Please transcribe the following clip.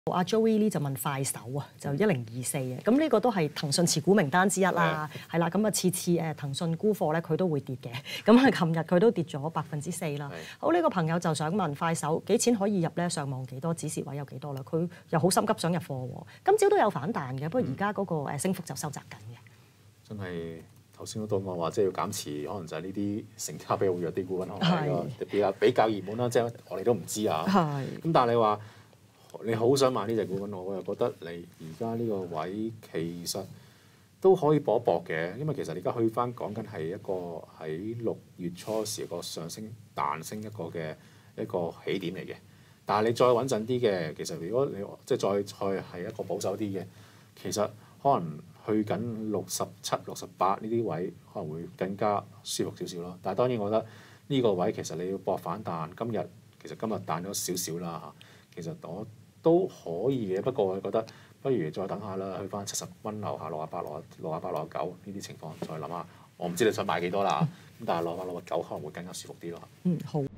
阿 Joey Lee 就問快手啊，就1024嘅，咁呢個都係騰訊持股名單之一啦，係啦，咁啊次騰訊沽貨咧佢都會跌嘅，咁啊琴日佢都跌咗4%啦。好，呢個朋友就想問快手幾錢可以入咧？上望幾多？止蝕位有幾多啦？佢又好心急想入貨喎，今朝都有反彈嘅，不過而家嗰個升幅就收窄緊嘅。 真係頭先都講話，即係要減持，可能就係呢啲成交比較弱啲股份，可能係比較熱門啦，即係我哋都唔知啊。咁但係你話，你好想買呢隻股份，我又覺得你而家呢個位其實都可以搏一搏嘅，因為其實你而家去翻講緊係一個喺6月初時個上升彈升一個起點嚟嘅。但係你再穩陣啲嘅，其實如果你即係再係一個保守啲嘅，其實可能去緊67、68呢啲位可能會更加舒服少少咯。但係當然我覺得呢個位其實你要搏反彈，今日彈咗少少啦，其實我都可以嘅，不過我覺得不如再等下啦，去翻70蚊樓下68、69呢啲情況再諗下。我唔知你想買幾多啦，咁但係68、69可能會更加舒服啲咯。 好。